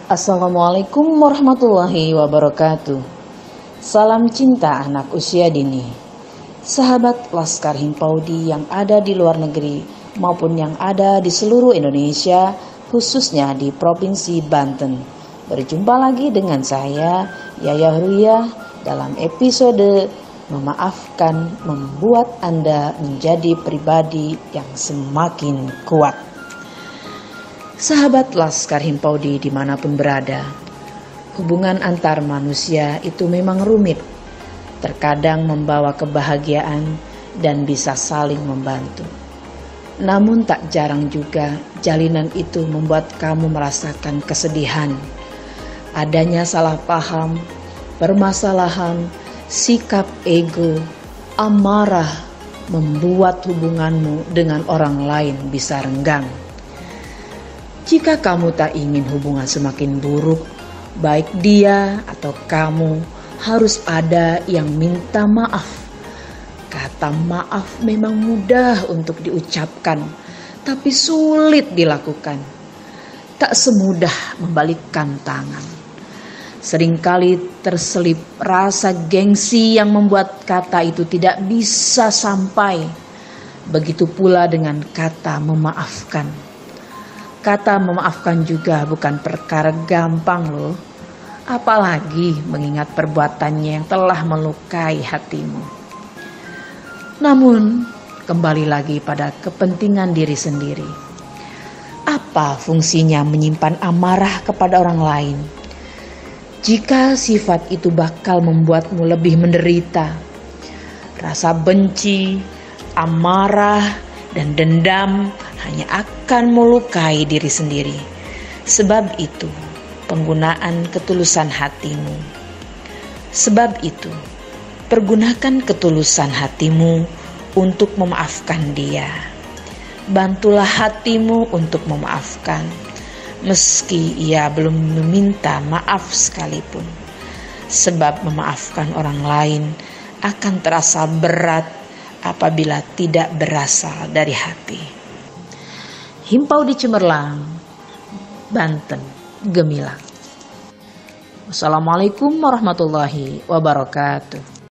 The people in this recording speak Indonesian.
Assalamualaikum warahmatullahi wabarakatuh. Salam cinta anak usia dini. Sahabat Laskar Himpaudi yang ada di luar negeri maupun yang ada di seluruh Indonesia, khususnya di Provinsi Banten. Berjumpa lagi dengan saya, Yaya Ruyah, dalam episode Memaafkan Membuat Anda Menjadi Pribadi yang Semakin Kuat. Sahabat Laskar Himpaudi dimanapun berada, hubungan antar manusia itu memang rumit, terkadang membawa kebahagiaan dan bisa saling membantu. Namun tak jarang juga jalinan itu membuat kamu merasakan kesedihan, adanya salah paham, permasalahan, sikap ego, amarah membuat hubunganmu dengan orang lain bisa renggang. Jika kamu tak ingin hubungan semakin buruk, baik dia atau kamu harus ada yang minta maaf. Kata maaf memang mudah untuk diucapkan, tapi sulit dilakukan. Tak semudah membalikkan tangan. Seringkali terselip rasa gengsi yang membuat kata itu tidak bisa sampai. Begitu pula dengan kata memaafkan. Kata memaafkan juga bukan perkara gampang loh. Apalagi mengingat perbuatannya yang telah melukai hatimu. Namun kembali lagi pada kepentingan diri sendiri. Apa fungsinya menyimpan amarah kepada orang lain? Jika sifat itu bakal membuatmu lebih menderita. Rasa benci, amarah, dan dendam hanya akan melukai diri sendiri. Sebab itu, penggunaan ketulusan hatimu. Sebab itu, pergunakan ketulusan hatimu untuk memaafkan dia. Bantulah hatimu untuk memaafkan, meski ia belum meminta maaf sekalipun. Sebab memaafkan orang lain akan terasa berat apabila tidak berasal dari hati. Himpaudi Cemerlang, Banten, Gemilang. Wassalamualaikum warahmatullahi wabarakatuh.